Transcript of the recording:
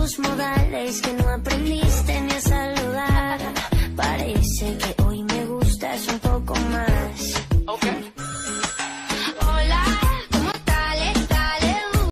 tus modales, que no aprendiste ni a saludar. Parece que